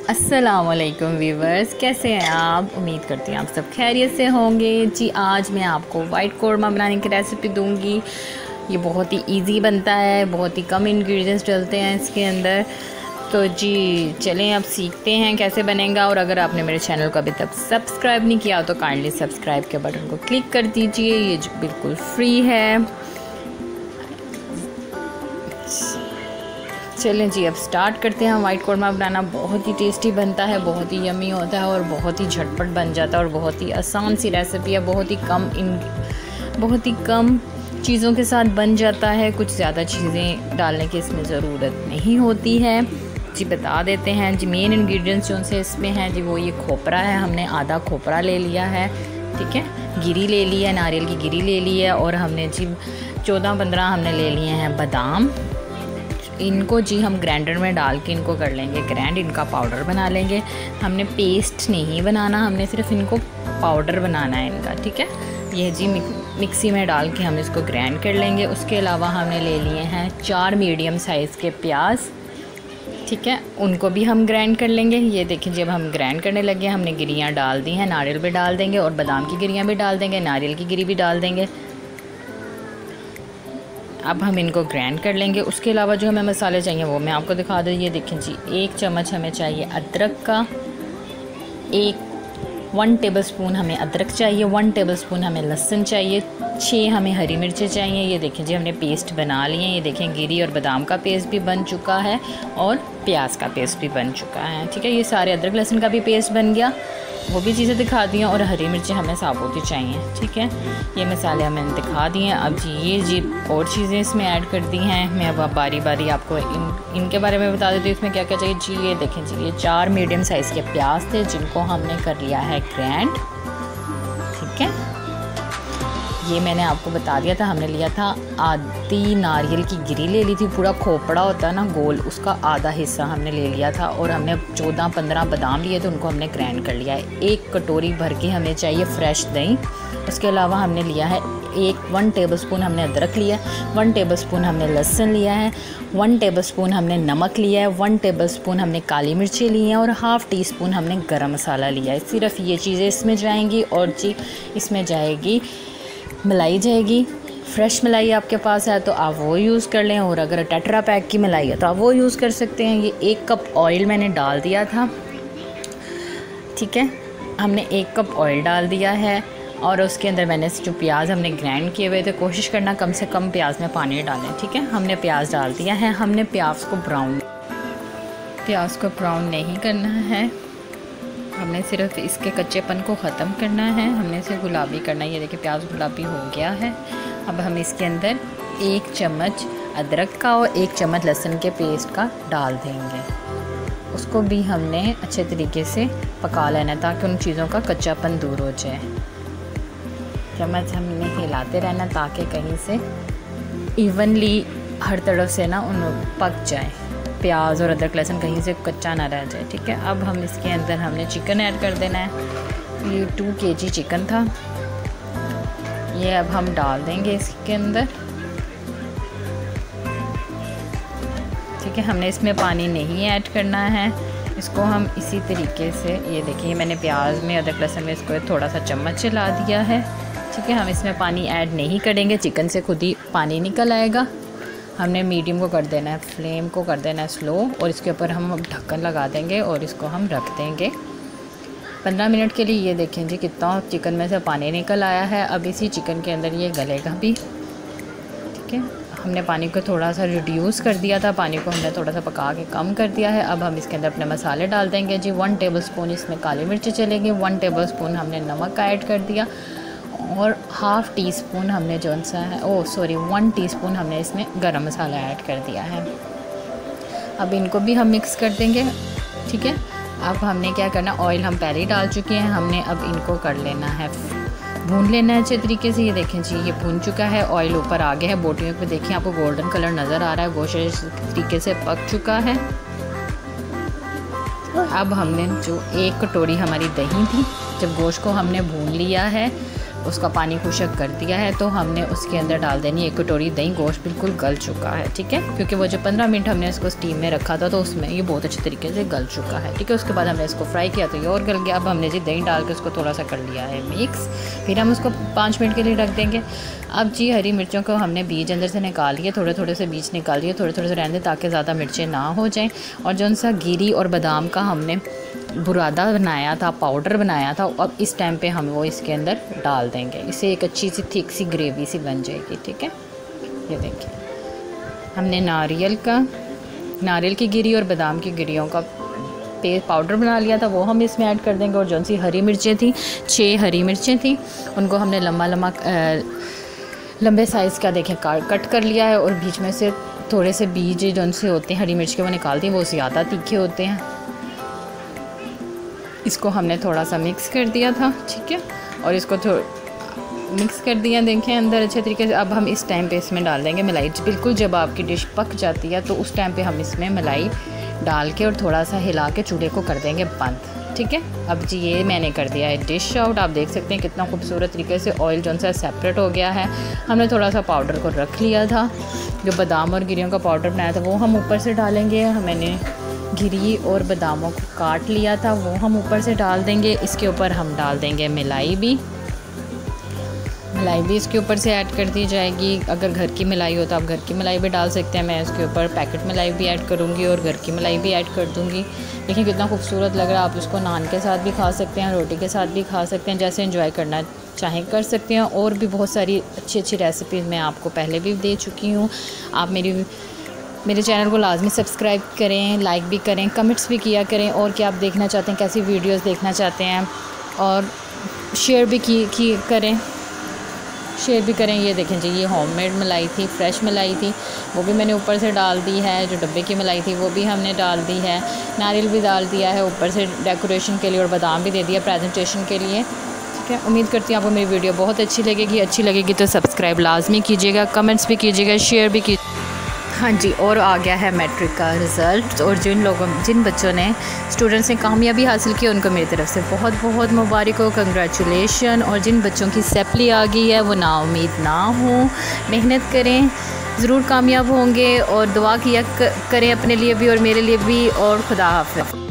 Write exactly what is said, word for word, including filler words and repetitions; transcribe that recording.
अस्सलामुअलैकुम व्यूवर्स, कैसे हैं आप? उम्मीद करती हैं आप सब खैरियत से होंगे। जी आज मैं आपको वाइट कोरमा बनाने की रेसिपी दूंगी। ये बहुत ही इजी बनता है, बहुत ही कम इंग्रेडिएंट्स डलते हैं इसके अंदर। तो जी चलें अब सीखते हैं कैसे बनेगा। और अगर आपने मेरे चैनल को अभी तक सब्सक्राइब नहीं किया तो काइंडली सब्सक्राइब के बटन को क्लिक कर दीजिए, ये बिल्कुल फ्री है। चलें जी अब स्टार्ट करते हैं। वाइट कोरमा बनाना बहुत ही टेस्टी बनता है, बहुत ही यमी होता है और बहुत ही झटपट बन जाता है और बहुत ही आसान सी रेसिपी है। बहुत ही कम इन बहुत ही कम चीज़ों के साथ बन जाता है, कुछ ज़्यादा चीज़ें डालने की इसमें ज़रूरत नहीं होती है। जी बता देते हैं जी मेन इंग्रेडिएंट्स जो से इसमें हैं जी वो ये खोपरा है। हमने आधा खोपरा ले लिया है, ठीक है। गिरी ले ली है, नारियल की गिरी ले ली है। और हमने जी चौदह पंद्रह हमने ले लिए हैं बादाम। इनको जी हम ग्राइंडर में डाल के इनको कर लेंगे ग्राइंड, इनका पाउडर बना लेंगे। हमने पेस्ट नहीं बनाना, हमने सिर्फ इनको पाउडर बनाना है इनका, ठीक है। ये जी मिक्सी में डाल के हम इसको ग्राइंड कर लेंगे। उसके अलावा हमने ले लिए हैं चार मीडियम साइज़ के प्याज, ठीक है, उनको भी हम ग्राइंड कर लेंगे। ये देखिए जब हम ग्राइंड करने लगे हमने गिरियाँ डाल दी हैं, नारियल भी डाल देंगे और बादाम की गिरियाँ भी डाल देंगे, नारियल की गिरी भी डाल देंगे। अब हम इनको ग्राइंड कर लेंगे। उसके अलावा जो हमें मसाले चाहिए वो मैं आपको दिखा दूँ। ये देखें जी एक चम्मच हमें चाहिए अदरक का, एक वन टेबलस्पून हमें अदरक चाहिए, वन टेबलस्पून हमें लहसुन चाहिए, छः हमें हरी मिर्चें चाहिए। ये देखें जी हमने पेस्ट बना लिए हैं। ये देखें गिरी और बादाम का पेस्ट भी बन चुका है और प्याज का पेस्ट भी बन चुका है, ठीक है। ये सारे अदरक लहसुन का भी पेस्ट बन गया, वो भी चीज़ें दिखा दी हैं। और हरी मिर्चें हमें साबुत ही चाहिए, ठीक है। ये मसाले हमें दिखा दिए हैं। अब जी ये जी और चीज़ें इसमें ऐड कर दी हैं। मैं अब बारी बारी आपको इन इनके बारे में बता देती हूँ इसमें क्या क्या चाहिए। जी ये देखें जी ये चार मीडियम साइज़ के प्याज थे जिनको हमने कर लिया है ग्राइंड, ठीक है। ये मैंने आपको बता दिया था, हमने लिया था आधी नारियल की गिरी ले ली थी। पूरा खोपड़ा होता है ना गोल, उसका आधा हिस्सा हमने ले लिया था। और हमने चौदह पंद्रह बादाम लिए थे, उनको हमने ग्राइंड कर लिया है। एक कटोरी भर के हमें चाहिए फ्रेश दही। उसके अलावा हमने लिया है एक वन टेबलस्पून हमने अदरक लिया है, वन टेबलस्पून हमने लहसुन लिया है, वन टेबलस्पून हमने नमक लिया है, वन टेबलस्पून हमने काली मिर्ची ली हैं और हाफ़ टी स्पून हमने गरम मसाला लिया है। सिर्फ ये चीज़ें इसमें जाएंगी। और जी इसमें जाएगी मलाई, जाएगी फ्रेश मलाई। आपके पास है तो आप वो यूज़ कर लें, और अगर टेट्रा पैक की मलाई है तो आप वो यूज़ कर सकते हैं। ये एक कप ऑयल मैंने डाल दिया था, ठीक है। हमने एक कप ऑयल डाल दिया है और उसके अंदर मैंने जो प्याज हमने ग्राइंड किए हुए थे, कोशिश करना कम से कम प्याज में पानी डालें, ठीक है। हमने प्याज डाल दिया है। हमने प्याज को ब्राउन प्याज को ब्राउन नहीं करना है, हमने सिर्फ इसके कच्चेपन को ख़त्म करना है, हमने इसे गुलाबी करना है। ये देखिए प्याज गुलाबी हो गया है। अब हम इसके अंदर एक चम्मच अदरक का और एक चम्मच लहसुन के पेस्ट का डाल देंगे। उसको भी हमने अच्छे तरीके से पका लेना है ताकि उन चीज़ों का कच्चापन दूर हो जाए। चम्मच हमने हिलाते रहना ताकि कहीं से इवनली हर तरफ से ना उन पक जाए, प्याज और अदरक लहसुन कहीं से कच्चा ना रह जाए, ठीक है। अब हम इसके अंदर हमने चिकन ऐड कर देना है। ये टू केजी चिकन था, ये अब हम डाल देंगे इसके अंदर, ठीक है। हमने इसमें पानी नहीं ऐड करना है, इसको हम इसी तरीके से, ये देखिए मैंने प्याज में अदरक लहसुन में इसको थोड़ा सा चम्मच चला दिया है, ठीक है। हम इसमें पानी ऐड नहीं करेंगे, चिकन से खुद ही पानी निकल आएगा। हमने मीडियम को कर देना है, फ्लेम को कर देना है स्लो, और इसके ऊपर हम ढक्कन लगा देंगे और इसको हम रख देंगे पंद्रह मिनट के लिए। ये देखें जी कितना चिकन में से पानी निकल आया है। अब इसी चिकन के अंदर ये गलेगा भी, ठीक है। हमने पानी को थोड़ा सा रिड्यूस कर दिया था, पानी को हमने थोड़ा सा पका के कम कर दिया है। अब हम इसके अंदर अपने मसाले डाल देंगे जी। वन टेबलस्पून इसमें काली मिर्ची चलेगी, वन टेबलस्पून हमने नमक का ऐड कर दिया और हाफ़ टी स्पून हमने जो सा है ओ सॉरी वन टीस्पून हमने इसमें गरम मसाला ऐड कर दिया है। अब इनको भी हम मिक्स कर देंगे, ठीक है। अब हमने क्या करना, ऑयल हम पहले ही डाल चुके हैं, हमने अब इनको कर लेना है, भून लेना है अच्छे तरीके से। ये देखें जी ये भून चुका है, ऑयल ऊपर आ गया है, बोटियों पे देखिए आपको गोल्डन कलर नज़र आ रहा है, गोश्त इस तरीके से पक चुका है। अब हमने जो एक कटोरी हमारी दही थी, जब गोश्त को हमने भून लिया है उसका पानी खुशक कर दिया है, तो हमने उसके अंदर डाल देनी एक कटोरी दही। गोश्त बिल्कुल गल चुका है, ठीक है, क्योंकि वो जो पंद्रह मिनट हमने इसको स्टीम में रखा था तो उसमें ये बहुत अच्छे तरीके से गल चुका है, ठीक है। उसके बाद हमने इसको फ्राई किया तो ये और गल गया। अब हमने जी दही डाल के उसको थोड़ा सा कर लिया है मिक्स, फिर हम उसको पाँच मिनट के लिए रख देंगे। अब जी हरी मिर्चों को हमने बीज अंदर से निकाल लिए, थोड़े थोड़े से बीज निकाल लिए, थोड़े थोड़े से रहने ताकि ज़्यादा मिर्चें ना हो जाएँ। और जो सा गिरी और बादाम का हमने बुरादा बनाया था, पाउडर बनाया था, अब इस टाइम पे हम वो इसके अंदर डाल देंगे। इससे एक अच्छी सी थिक सी ग्रेवी सी बन जाएगी, ठीक है। ये देखिए हमने नारियल का नारियल की गिरी और बादाम की गिरियों का पे पाउडर बना लिया था, वो हम इसमें ऐड कर देंगे। और जौन सी हरी मिर्चें थी, छः हरी मिर्चें थी, उनको हमने लम्बा लम्बा लंबे साइज़ का देखें कट कर लिया है। और बीच में से थोड़े से बीज जौन से होते हैं हरी मिर्च के वो निकाल दिए, वो ज़्यादा तीखे होते हैं। इसको हमने थोड़ा सा मिक्स कर दिया था, ठीक है, और इसको थोड़ा मिक्स कर दिया देखें अंदर अच्छे तरीके से। अब हम इस टाइम पे इसमें डाल देंगे मलाई। बिल्कुल जब आपकी डिश पक जाती है तो उस टाइम पे हम इसमें मलाई डाल के और थोड़ा सा हिला के चूल्हे को कर देंगे बंद, ठीक है। अब जी ये मैंने कर दिया है डिश आउट। आप देख सकते हैं कितना खूबसूरत तरीके से ऑयल जो सा सेपरेट हो गया है। हमने थोड़ा सा पाउडर को रख लिया था, जो बादाम और गिरियों का पाउडर बनाया था वो हम ऊपर से डालेंगे। मैंने गिरी और बादामों को काट लिया था, वो हम ऊपर से डाल देंगे। इसके ऊपर हम डाल देंगे मलाई भी मलाई भी इसके ऊपर से ऐड कर दी जाएगी। अगर घर की मलाई हो तो आप घर की मलाई भी डाल सकते हैं। मैं इसके ऊपर पैकेट मलाई भी ऐड करूँगी और घर की मलाई भी ऐड कर दूँगी। देखिए कितना खूबसूरत लग रहा है। आप इसको नान के साथ भी खा सकते हैं, रोटी के साथ भी खा सकते हैं, जैसे एंजॉय करना चाहें कर सकते हैं। और भी बहुत सारी अच्छी अच्छी रेसिपीज़ मैं आपको पहले भी दे चुकी हूँ। आप मेरी मेरे चैनल को लाजमी सब्सक्राइब करें, लाइक भी करें, कमेंट्स भी किया करें, और क्या आप देखना चाहते हैं, कैसी वीडियोस देखना चाहते हैं, और शेयर भी की, की करें शेयर भी करें। ये देखें जी, ये होममेड मलाई थी, फ्रेश मलाई थी, वो भी मैंने ऊपर से डाल दी है। जो डब्बे की मलाई थी वो भी हमने डाल दी है। नारियल भी डाल दिया है ऊपर से डेकोरेशन के लिए, और बादाम भी दे दिया प्रेजेंटेशन के लिए, ठीक है। उम्मीद करती हूँ आपको मेरी वीडियो बहुत अच्छी लगेगी। अच्छी लगेगी तो सब्सक्राइब लाजमी कीजिएगा, कमेंट्स भी कीजिएगा, शेयर भी कीजिए। हाँ जी, और आ गया है मैट्रिक का रिज़ल्ट, और जिन लोगों जिन बच्चों ने स्टूडेंट्स ने कामयाबी हासिल की उनको मेरी तरफ से बहुत बहुत मुबारक हो, कंग्रेचुलेशन। और जिन बच्चों की सैपली आ गई है वो ना उम्मीद ना हो, मेहनत करें, ज़रूर कामयाब होंगे। और दुआ किया करें अपने लिए भी और मेरे लिए भी। और खुदा हाफ़िज़।